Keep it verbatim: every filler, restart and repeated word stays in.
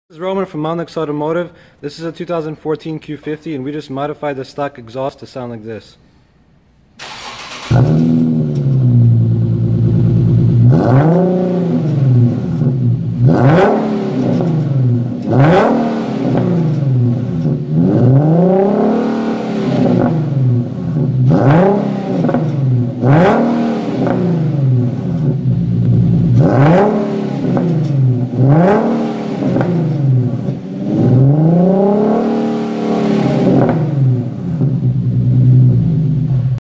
This is Roman from Monix Automotive. This is a two thousand fourteen Q fifty and we just modified the stock exhaust to sound like this.